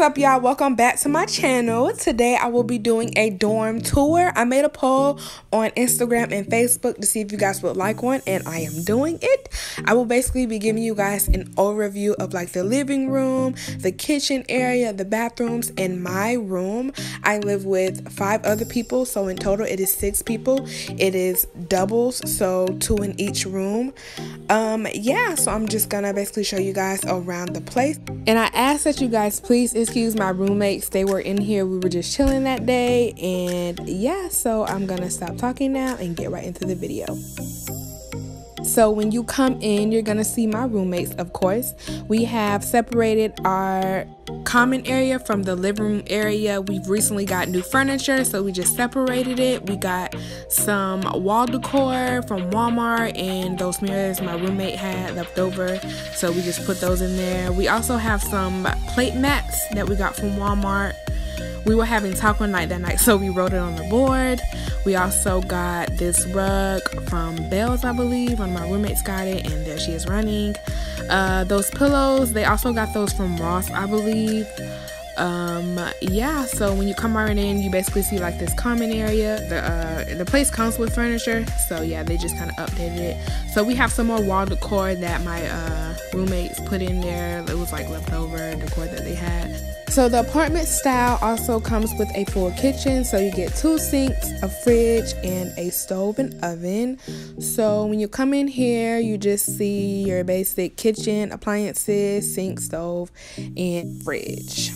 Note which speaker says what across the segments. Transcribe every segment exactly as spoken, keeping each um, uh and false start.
Speaker 1: up, y'all? Welcome back to my channel. Today I will be doing a dorm tour. I made a poll on Instagram and Facebook to see if you guys would like one, and I am doing it. I will basically be giving you guys an overview of like the living room, the kitchen area, the bathrooms, and my room. I live with five other people, so in total it is six people. It is doubles, so two in each room. Um yeah, so I'm just gonna basically show you guys around the place, and I ask that you guys please excuse my roommates. They were in here, we were just chilling that day, and yeah, so I'm gonna stop talking now and get right into the video. So when you come in, you're gonna see my roommates. Of course, we have separated our common area from the living room area. We've recently got new furniture, so we just separated it. We got some wall decor from Walmart, and those mirrors my roommate had left over, so we just put those in there. We also have some plate mats that we got from Walmart. We were having taco night that night, so we wrote it on the board. We also got this rug from Bells, I believe. One of my roommates got it, and there she is running. Uh, those pillows, they also got those from Ross, I believe. Um, yeah, so when you come right in, you basically see like this common area. The uh, the place comes with furniture, so yeah, they just kind of updated it. So we have some more wall decor that my uh, roommates put in there. It was like leftover decor that they had. So the apartment style also comes with a full kitchen, so you get two sinks, a fridge, and a stove and oven. So when you come in here, you just see your basic kitchen appliances, sink, stove, and fridge.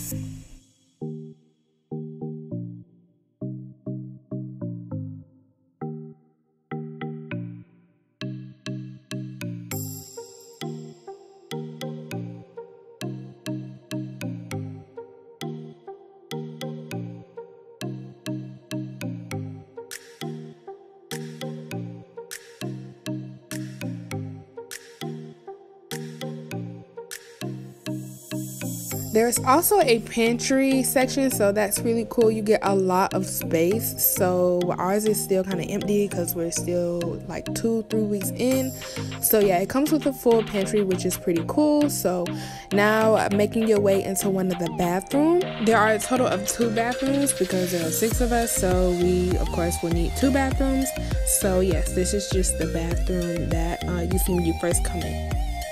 Speaker 1: There's also a pantry section, so that's really cool. You get a lot of space. So ours is still kind of empty because we're still like two, three weeks in. So yeah, it comes with a full pantry, which is pretty cool. So now making your way into one of the bathrooms. There are a total of two bathrooms because there are six of us. So we, of course, will need two bathrooms. So yes, this is just the bathroom that uh, you see when you first come in.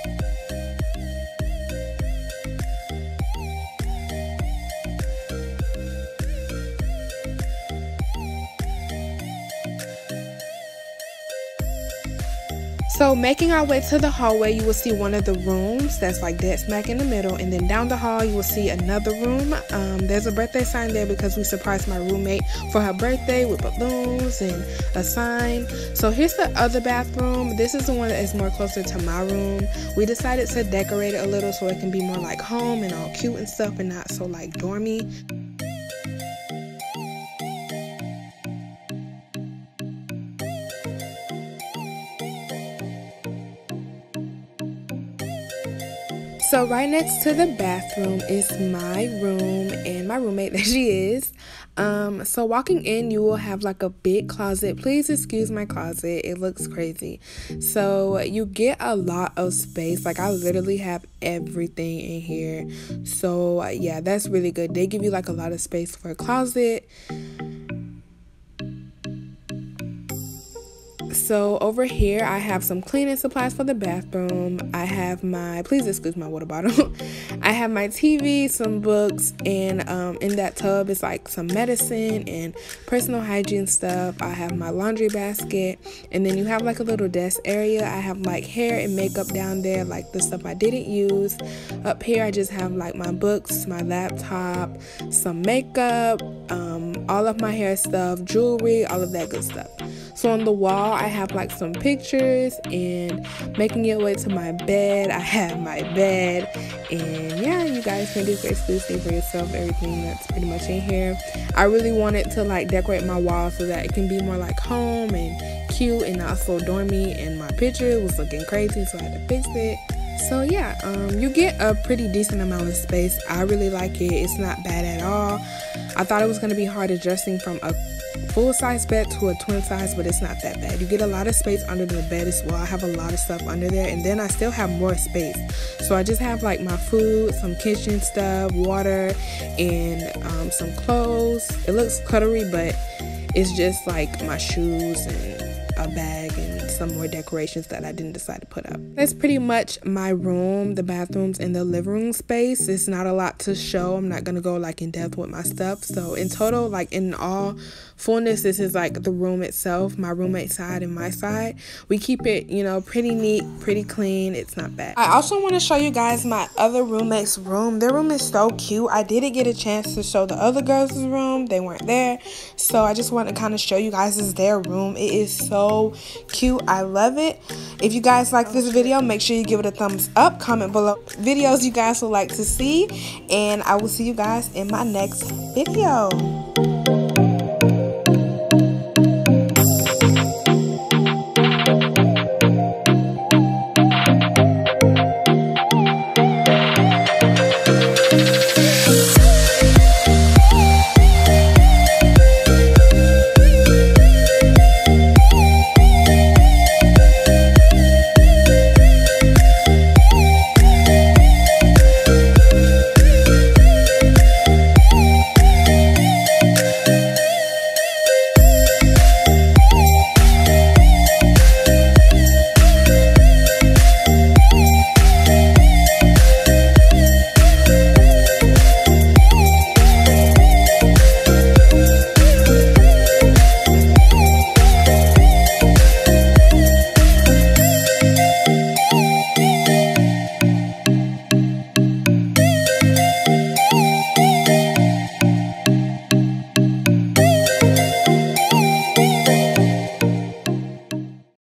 Speaker 1: So making our way to the hallway, you will see one of the rooms that's like dead smack in the middle, and then down the hall you will see another room. Um, there's a birthday sign there because we surprised my roommate for her birthday with balloons and a sign. So here's the other bathroom. This is the one that is more closer to my room. We decided to decorate it a little so it can be more like home and all cute and stuff, and not so like dormy. So right next to the bathroom is my room and my roommate, there she is. Um, so walking in, you will have like a big closet. Please excuse my closet, it looks crazy. So you get a lot of space. Like I literally have everything in here. So uh, yeah, that's really good. They give you like a lot of space for a closet. So over here I have some cleaning supplies for the bathroom. I have my, please excuse my water bottle. I have my T V, some books, and um, in that tub is like some medicine and personal hygiene stuff. I have my laundry basket, and then you have like a little desk area. I have like hair and makeup down there, like the stuff I didn't use. Up here I just have like my books, my laptop, some makeup, um, all of my hair stuff, jewelry, all of that good stuff. So on the wall I have like some pictures, and making your way to my bed, I have my bed, and yeah, you guys can just basically see for yourself everything that's pretty much in here. I really wanted to like decorate my wall so that it can be more like home and cute and not so dormy, and my picture was looking crazy, so I had to fix it. So yeah, um, you get a pretty decent amount of space. I really like it. It's not bad at all. I thought it was going to be hard adjusting from a full-size bed to a twin size, but it's not that bad. You get a lot of space under the bed as well. I have a lot of stuff under there, and then I still have more space. So I just have like my food, some kitchen stuff, water, and um, some clothes. It looks cluttery, but it's just like my shoes and a bag and some more decorations that I didn't decide to put up. That's pretty much my room, the bathrooms, and the living room space. It's not a lot to show. I'm not gonna go like in depth with my stuff. So in total, like in all fullness, this is like the room itself, my roommate's side and my side. We keep it, you know, pretty neat, pretty clean. It's not bad. I also want to show you guys my other roommate's room. Their room is so cute. I didn't get a chance to show the other girls' room. They weren't there. So I just want to kind of show you guys this is their room. It is so cute. I love it. If you guys like this video, make sure you give it a thumbs up. Comment below videos you guys would like to see. And I will see you guys in my next video.